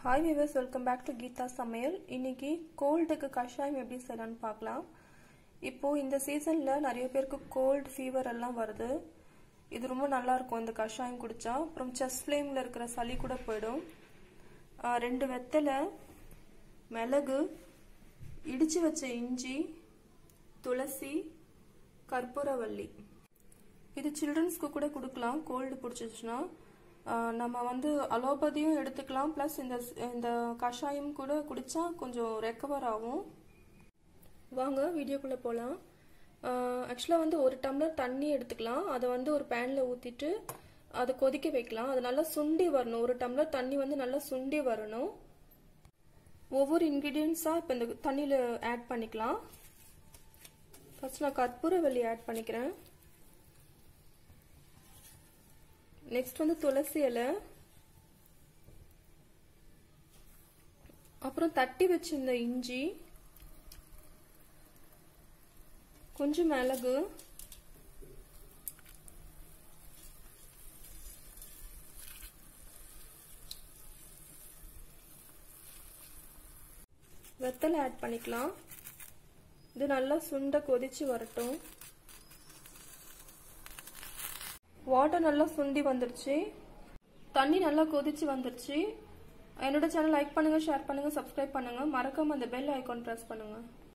Hi viewers, welcome back to Geetha சமையல். இன்னைக்கு கோல்டுக்கு கஷாயம் எப்படி செய்யலாம்னு பார்க்கலாம். இப்போ இந்த சீசன்ல நிறைய பேருக்கு கோல்ட் ஃபீவர் எல்லாம் வருது. இது ரொம்ப நல்லா இருக்கும் இந்த கஷாயம் குடிச்சா. அப்புறம் செஸ்ட் ஃப்ளேம்ல இருக்கிற சளி கூட போய்டும். 2 வெத்தலை, மிளகு, இடிச்சு வச்ச இஞ்சி, துளசி, கற்பூரவள்ளி. இது சில்ட்ரன்ஸ்க்கு கூட கொடுக்கலாம் கோல்டு பிடிச்சிச்சுன்னா. நம்ம வந்து அலோபதியும் எடுத்துக்கலாம், ப்ளஸ் இந்த கஷாயம் கூட குடிச்சா கொஞ்சம் ரெக்கவர் ஆகும். வாங்க வீடியோக்குள்ளே போகலாம். ஆக்சுவலாக வந்து 1 டம்ளர் தண்ணி எடுத்துக்கலாம். அதை வந்து ஒரு பேனில் ஊற்றிட்டு அதை கொதிக்க வைக்கலாம். அது நல்லா சுண்டி வரணும். 1 டம்ளர் தண்ணி வந்து நல்லா சுண்டி வரணும். ஒவ்வொரு இன்க்ரீடியன்ஸாக இப்போ இந்த தண்ணியில் ஆட் பண்ணிக்கலாம். ஃபர்ஸ்ட் நான் கற்பூரவள்ளி ஆட் பண்ணிக்கிறேன். நெக்ஸ்ட் வந்து துளசி இலை, அப்புறம் தட்டி வச்சிருந்த இஞ்சி, கொஞ்சம் மிளகு, வெத்தலை ஆட் பண்ணிக்கலாம். இது நல்லா சுண்ட கொதிச்சு வரட்டும். வாட்டர் நல்லா சுண்டி வந்துருச்சு, தண்ணி நல்லா கொதிச்சு வந்துருச்சு. என்னோட சேனல் லைக் பண்ணுங்க, ஷேர் பண்ணுங்க, சப்ஸ்கிரைப் பண்ணுங்க, மறக்காம அந்த பெல் ஐகான் பிரஸ் பண்ணுங்க.